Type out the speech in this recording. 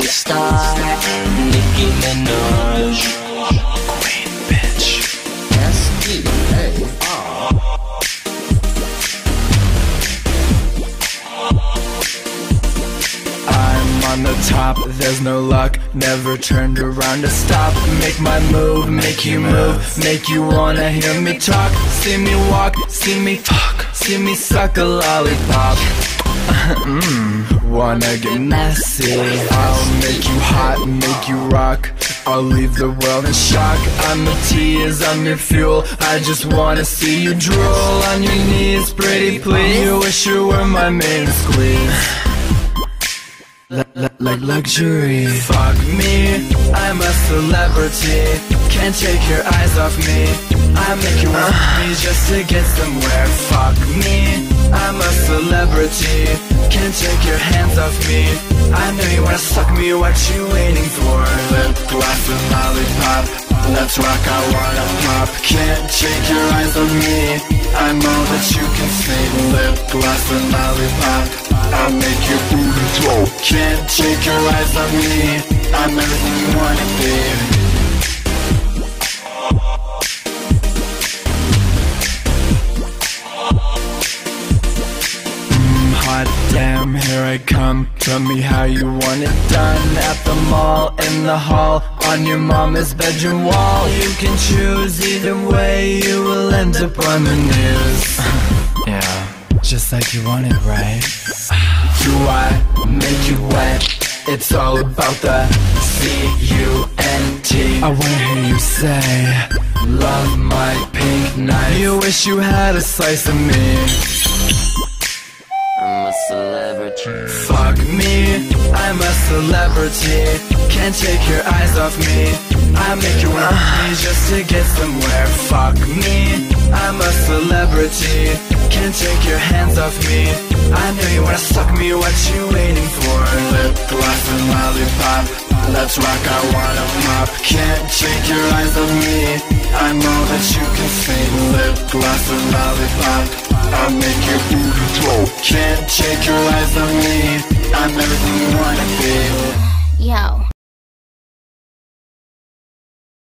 star, Nicki Minaj. Queen bitch. S-E-A-R. I'm on the top, there's no luck. Never turned around to stop. Make my move, make you move, make you wanna hear me talk. See me walk, see me fuck, see me suck a lollipop. Wanna get messy? I'll make you hot, make you rock. I'll leave the world in shock. I'm the tease, I'm your fuel. I just wanna see you drool on your knees, pretty please. You wish you were my main squeeze. Like luxury. Fuck me, I'm a celebrity. Can't take your eyes off me. I make you want me just to get somewhere. Fuck me, I'm a celebrity. Can't take your hands off me. I know you wanna suck me, what you waiting for? Lip gloss and lollipop, let's rock, I wanna pop. Can't take your eyes off me. I know that you can sing. Lip gloss and lollipop, I'll make your booty throw. Can't take your eyes off me. I'm everything you wanna be. Hot damn, here I come. Tell me how you want it done. At the mall, in the hall, on your mama's bedroom wall. You can choose either way, you will end up on the news. Yeah, just like you wanted, right? Do I make you wet? It's all about the C-U-N-T. I wanna hear you say, love my pink knife. You wish you had a slice of me. I'm a celebrity. Fuck me, I'm a celebrity. Can't take your eyes off me. I make you want me just to get somewhere. Fuck me, I'm a celebrity. Can't take your hands off me. I know you wanna suck me, what you waiting for? Lip gloss and lollipop, let's rock, I wanna pop. Can't take your eyes off me. I know that you can sing. Lip gloss and lollipop, I'll make your booty throw. Can't take your eyes off me. I'm everything you wanna be. Yo.